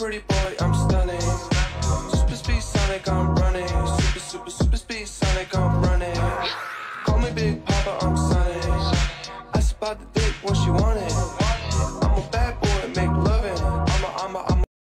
pretty boy, I'm stunning. Super speed Sonic, I'm running. Super speed Sonic, I'm running. Call me Big Papa, I'm Sonic. Asked about the dick when she wanted. I'm a bad boy.